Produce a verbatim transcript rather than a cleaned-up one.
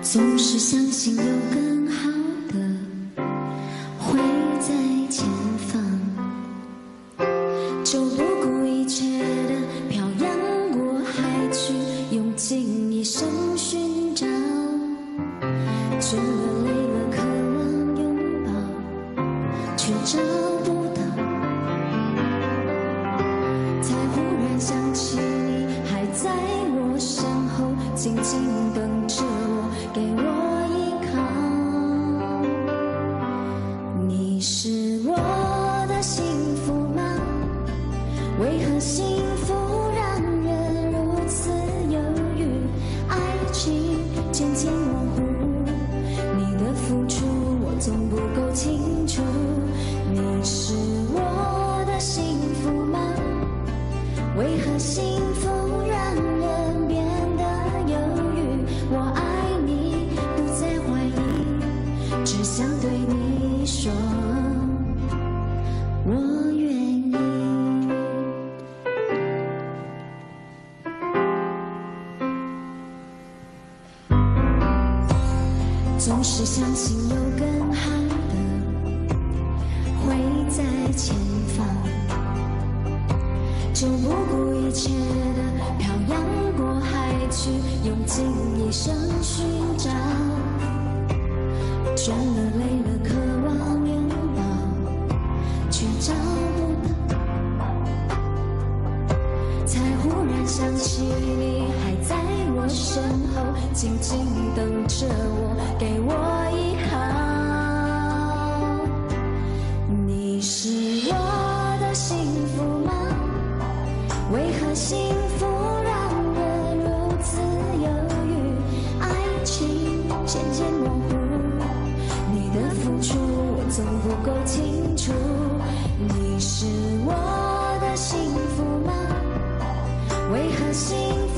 总是相信有更好的会在前方，就不顾一切的漂洋过海去，用尽一生寻找，倦了累了渴望拥抱，却找不到，才忽然想起你还在我身后，静静等着我，给我依靠。你是我的幸福吗？为何幸福让人如此犹豫？爱情渐渐模糊，你的付出我总不够清楚。你是我的幸福吗？为何幸福让人变得犹豫？我爱你，不再怀疑，只想对你说，我愿意。总是相信有更好的会在前方，就不顾一切的漂洋过海去，用尽一生寻找，倦了累了渴望拥抱，却找不到，才忽然想起你还在我身后，静静等着我，给我依靠。你是我的幸福吗？为何幸福让人如此犹豫？爱情渐渐模糊，你的付出我总不够清楚。你是我的幸福吗？为何幸福